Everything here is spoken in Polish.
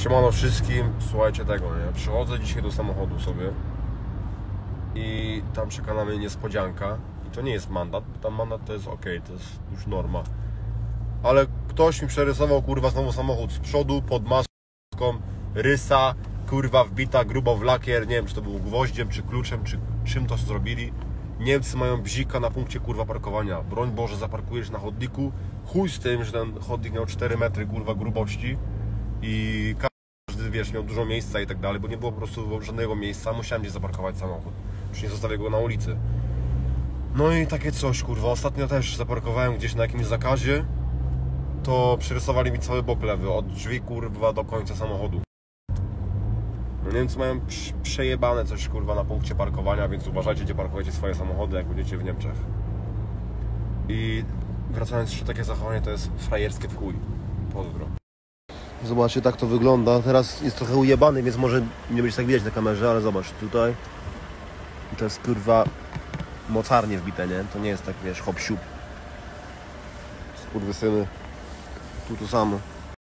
Siemano wszystkim, słuchajcie tego, nie? Przychodzę dzisiaj do samochodu sobie i tam czeka na mnie niespodzianka. I to nie jest mandat, bo tam mandat to jest ok, to jest już norma. Ale ktoś mi przerysował, kurwa, znowu samochód z przodu, pod maską, rysa, kurwa, wbita grubo w lakier. Nie wiem, czy to był gwoździem, czy kluczem, czy czym to zrobili. Niemcy mają bzika na punkcie, kurwa, parkowania. Broń Boże, zaparkujesz na chodniku. Chuj z tym, że ten chodnik miał 4 metry, kurwa, grubości i każdy, wiesz, miał dużo miejsca i tak dalej, bo nie było po prostu żadnego miejsca. Musiałem gdzieś zaparkować samochód, już nie zostawię go na ulicy. No i takie coś, kurwa. Ostatnio też zaparkowałem gdzieś na jakimś zakazie, to przerysowali mi cały bok lewy, od drzwi, kurwa, do końca samochodu. No Niemcy mają przejebane coś, kurwa, na punkcie parkowania, więc uważajcie, gdzie parkujecie swoje samochody, jak będziecie w Niemczech. I wracając jeszcze, takie zachowanie to jest frajerskie w chuj. Pozdro. Zobaczcie, tak to wygląda. Teraz jest trochę ujebany, więc może nie będzie tak widać na kamerze, ale zobacz, tutaj to jest, kurwa, mocarnie wbite, nie? To nie jest tak, wiesz, hop siup. Skurwysyny. Tu to samo.